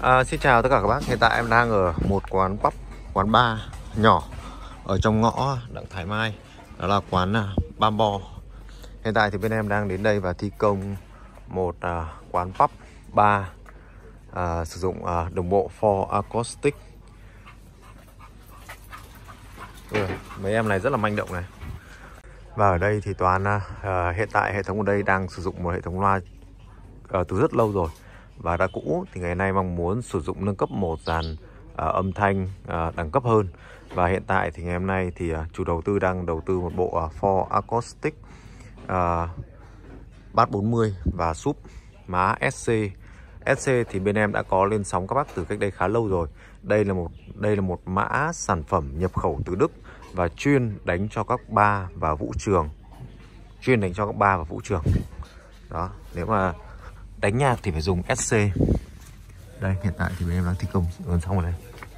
Xin chào tất cả các bác. Hiện tại em đang ở một quán pub, quán bar nhỏ ở trong ngõ Đặng Thái Mai. Đó là quán Bambo. Hiện tại thì bên em đang đến đây và thi công một quán pub bar sử dụng đồng bộ for acoustic. Mấy em này rất là manh động này. Và ở đây thì Toàn hiện tại hệ thống ở đây đang sử dụng một hệ thống loa từ rất lâu rồi và đã cũ, thì ngày nay mong muốn sử dụng nâng cấp một dàn âm thanh đẳng cấp hơn. Và hiện tại thì ngày hôm nay thì chủ đầu tư đang đầu tư một bộ for acoustic bass 40 và sub má SC. SC thì bên em đã có lên sóng các bác từ cách đây khá lâu rồi. Đây là một mã sản phẩm nhập khẩu từ Đức và chuyên đánh cho các bar và vũ trường. Đó, nếu mà đánh nhạc thì phải dùng SC. Đây, hiện tại thì bên em đang thi công gần xong rồi đây.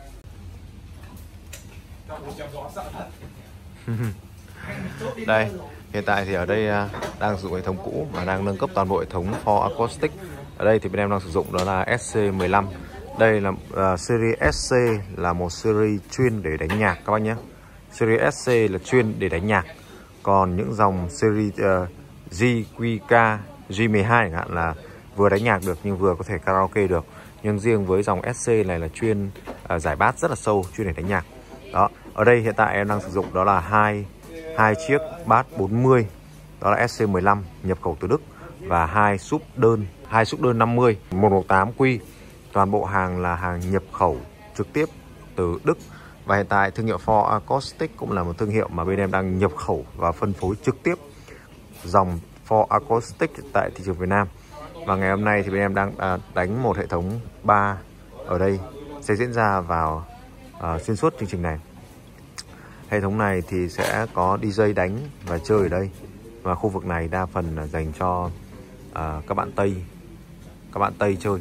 Đây, hiện tại thì ở đây đang sử dụng hệ thống cũ và đang nâng cấp toàn bộ hệ thống for acoustic. Ở đây thì bên em đang sử dụng đó là SC15. Đây là series SC là một series chuyên để đánh nhạc các bác nhé. Series SC là chuyên để đánh nhạc. Còn những dòng series GQK, G12 chẳng hạn là vừa đánh nhạc được nhưng vừa có thể karaoke được. Nhưng riêng với dòng SC này là chuyên giải bass rất là sâu, chuyên để đánh nhạc. Đó, ở đây hiện tại em đang sử dụng đó là hai chiếc bass 40, đó là SC15 nhập khẩu từ Đức, và hai sub đơn 50 118Q. Toàn bộ hàng là hàng nhập khẩu trực tiếp từ Đức. Và hiện tại thương hiệu for acoustic cũng là một thương hiệu mà bên em đang nhập khẩu và phân phối trực tiếp dòng for acoustic tại thị trường Việt Nam. Và ngày hôm nay thì bên em đang đánh một hệ thống bar ở đây sẽ diễn ra vào xuyên suốt chương trình này. Hệ thống này thì sẽ có DJ đánh và chơi ở đây. Và khu vực này đa phần là dành cho các bạn Tây chơi.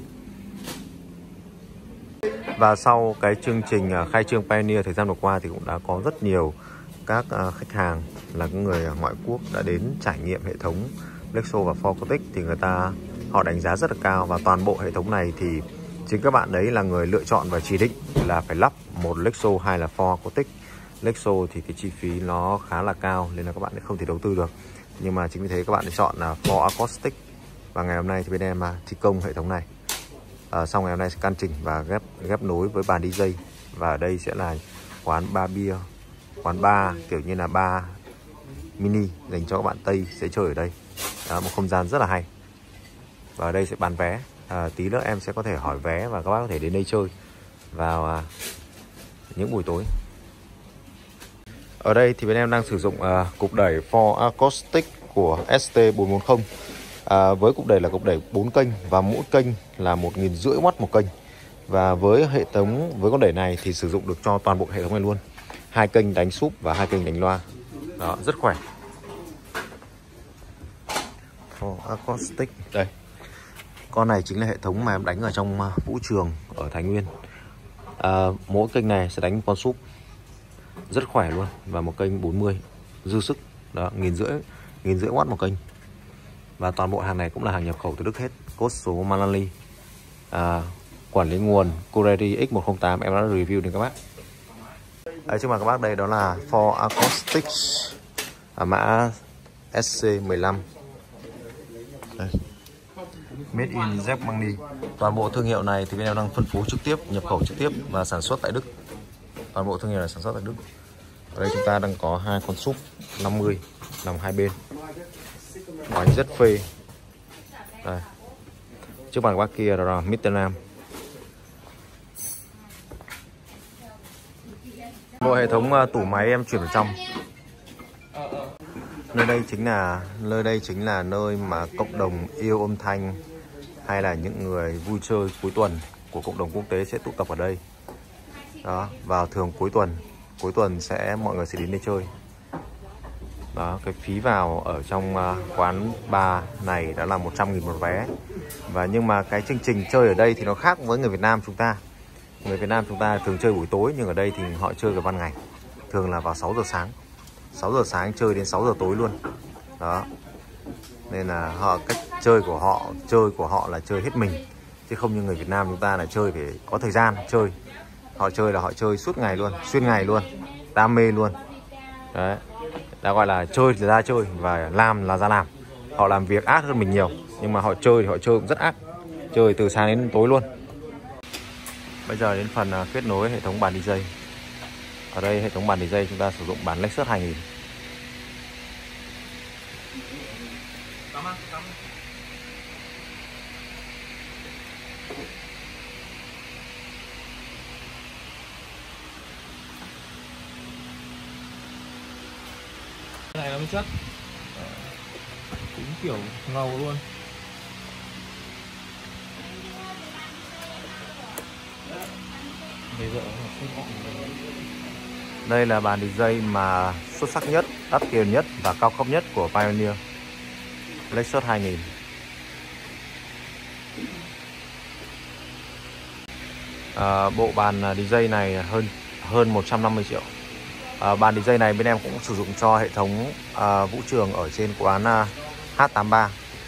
Và sau cái chương trình khai trương Pioneer thời gian vừa qua thì cũng đã có rất nhiều các khách hàng là những người ngoại quốc đã đến trải nghiệm hệ thống Lexo và for acoustic, thì họ đánh giá rất là cao. Và toàn bộ hệ thống này thì chính các bạn đấy là người lựa chọn và chỉ định là phải lắp một Lexo hay là for acoustic. Lexo thì cái chi phí nó khá là cao nên là các bạn không thể đầu tư được. Nhưng mà chính vì thế các bạn chọn là for acoustic. Và ngày hôm nay thì bên em thi công hệ thống này. Sau ngày hôm nay sẽ căn chỉnh và ghép nối với bàn DJ. Và ở đây sẽ là quán bar bia, quán bar kiểu như là bar mini dành cho các bạn Tây sẽ chơi ở đây. Đó, một không gian rất là hay. Và ở đây sẽ bán vé. Tí nữa em sẽ có thể hỏi vé và các bác có thể đến đây chơi vào những buổi tối. Ở đây thì bên em đang sử dụng cục đẩy for acoustic của ST440. Với cục đẩy là cục đẩy 4 kênh và mỗi kênh là 1.500W một kênh. Và với con đẩy này thì sử dụng được cho toàn bộ hệ thống này luôn. 2 kênh đánh sub và 2 kênh đánh loa. Đó, rất khỏe. For acoustic. Đây. Con này chính là hệ thống mà em đánh ở trong vũ trường ở Thái Nguyên. Mỗi kênh này sẽ đánh con sub rất khỏe luôn, và một kênh 40 dư sức. Đó, 1.500W một kênh. Và toàn bộ hàng này cũng là hàng nhập khẩu từ Đức hết. Cốt số Manali, quản lý nguồn Kureri X108 em đã review đến các bác. Trước mặt các bác đây đó là for acoustic mã SC15. Đây. Made in Germany. Toàn bộ thương hiệu này thì bên em đang phân phối trực tiếp, nhập khẩu trực tiếp và sản xuất tại Đức. Toàn bộ thương hiệu này sản xuất tại Đức. Ở đây chúng ta đang có hai con sub 50 nằm hai bên. Đánh rất phê. Đây. Trước mặt các bác kia đó là Mr. Nam. Bộ hệ thống tủ máy em chuyển vào trong. Nơi đây chính là nơi mà cộng đồng yêu âm thanh hay là những người vui chơi cuối tuần của cộng đồng quốc tế sẽ tụ tập ở đây. Đó, vào thường cuối tuần mọi người sẽ đến đây chơi. Đó, cái phí vào ở trong quán bar này đã là 100.000 một vé. Nhưng mà cái chương trình chơi ở đây thì nó khác với người Việt Nam chúng ta. Người Việt Nam chúng ta thường chơi buổi tối, nhưng ở đây thì họ chơi vào ban ngày. Thường là vào 6 giờ sáng. 6 giờ sáng chơi đến 6 giờ tối luôn. Đó. Nên là cách chơi của họ là chơi hết mình. chứ không như người Việt Nam chúng ta là chơi phải có thời gian chơi. Họ chơi là họ chơi suốt ngày luôn, xuyên ngày luôn, đam mê luôn. Đấy, đã gọi là chơi thì ra chơi và làm là ra làm. Họ làm việc ác hơn mình nhiều, nhưng mà họ chơi thì họ chơi cũng rất ác, chơi từ sáng đến tối luôn. Bây giờ đến phần kết nối hệ thống bàn DJ. Ở đây hệ thống bàn DJ chúng ta sử dụng bàn Lexus 2000. Cái này nó mới chất, cũng kiểu ngầu luôn. Đây là bàn DJ mà xuất sắc nhất, đắt tiền nhất và cao cấp nhất của Pioneer, Lexus 2000. Bộ bàn DJ này hơn 150 triệu. Bàn DJ này bên em cũng sử dụng cho hệ thống vũ trường ở trên quán H83.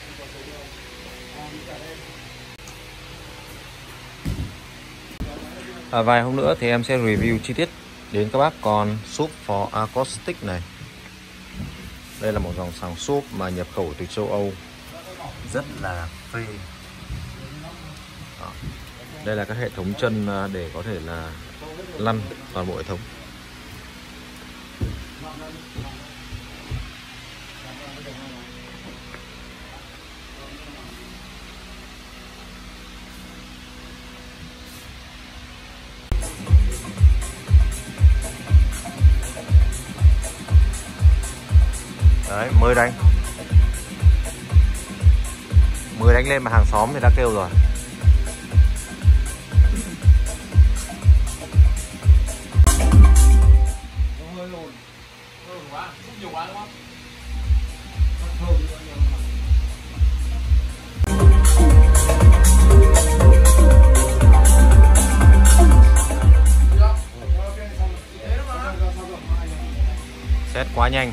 Vài hôm nữa thì em sẽ review chi tiết đến các bác con súp for acoustic này. Đây là một dòng sàng súp mà nhập khẩu từ châu Âu, rất là phê. Đó. Đây là các hệ thống chân để có thể là lăn toàn bộ hệ thống. Đấy, mới đánh lên mà hàng xóm thì đã kêu rồi. Set quá nhanh.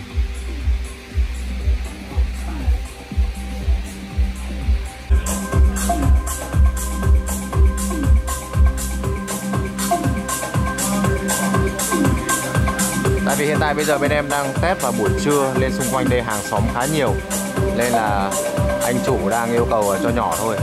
Tại vì hiện tại bây giờ bên em đang test vào buổi trưa, lên xung quanh đây hàng xóm khá nhiều, nên là anh chủ đang yêu cầu cho nhỏ thôi.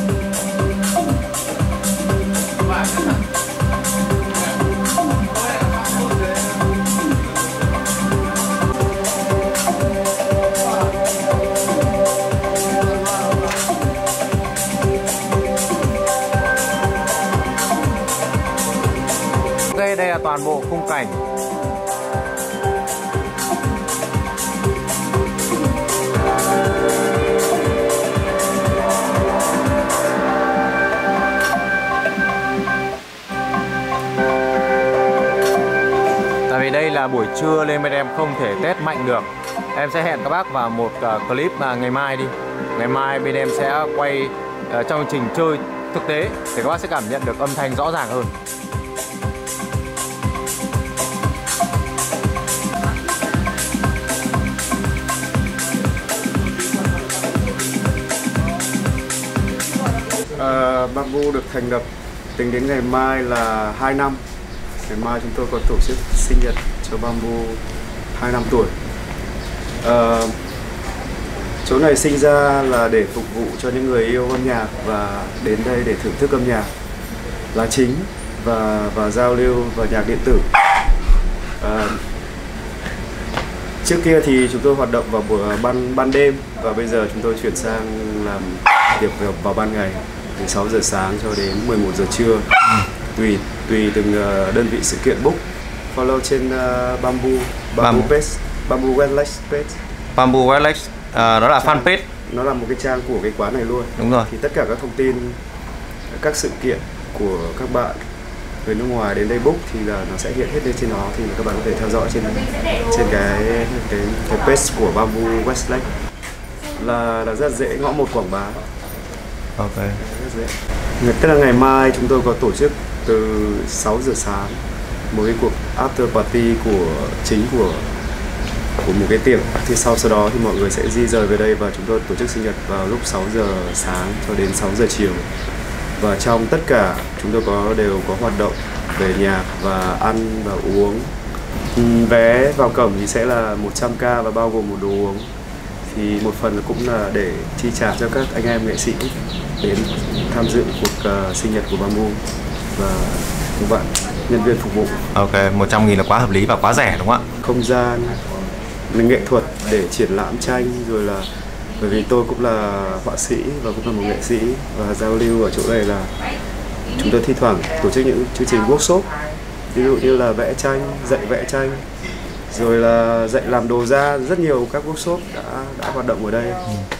Đây là toàn bộ khung cảnh. Tại vì đây là buổi trưa nên bên em không thể test mạnh được. Em sẽ hẹn các bác vào một clip ngày mai đi. Ngày mai bên em sẽ quay trong chương trình chơi thực tế để các bác sẽ cảm nhận được âm thanh rõ ràng hơn. Bamboo được thành lập tính đến ngày mai là 2 năm. Ngày mai chúng tôi còn tổ chức sinh nhật cho Bamboo 2 năm tuổi. Chỗ này sinh ra là để phục vụ cho những người yêu âm nhạc và đến đây để thưởng thức âm nhạc là chính và giao lưu và nhạc điện tử. Trước kia thì chúng tôi hoạt động vào ban đêm và bây giờ chúng tôi chuyển sang làm tiệc vào ban ngày từ 6 giờ sáng cho đến 11 giờ trưa, tùy từng đơn vị sự kiện book. Follow trên Bamboo page, Bamboo Westlex page. Bamboo Westlex, đó là fanpage. Nó là một cái trang của cái quán này luôn. Đúng rồi. Thì tất cả các thông tin, các sự kiện của các bạn người nước ngoài đến đây book thì là nó sẽ hiện hết lên trên nó, thì các bạn có thể theo dõi trên cái page của Bamboo Westlex. Là rất dễ, ngõ 1 Quảng Bá. Ok. Rất dễ. Tức là ngày mai chúng tôi có tổ chức từ 6 giờ sáng một cái cuộc after party chính của một cái tiệc. Thì sau đó thì mọi người sẽ di rời về đây và chúng tôi tổ chức sinh nhật vào lúc 6 giờ sáng cho đến 6 giờ chiều. Và trong tất cả chúng tôi đều có hoạt động về nhạc và ăn và uống. Vé vào cổng thì sẽ là 100k và bao gồm một đồ uống. Thì một phần cũng là để chi trả cho các anh em nghệ sĩ đến tham dự cuộc sinh nhật của Bamboo và các bạn nhân viên phục vụ. Ok, 100.000 là quá hợp lý và quá rẻ đúng không ạ? Không gian nghệ thuật để triển lãm tranh, rồi là bởi vì tôi cũng là họa sĩ và cũng là một nghệ sĩ, và giao lưu ở chỗ này là chúng tôi thi thoảng tổ chức những chương trình workshop, ví dụ như là vẽ tranh, dạy vẽ tranh, rồi là dạy làm đồ da, rất nhiều các workshop đã hoạt động ở đây.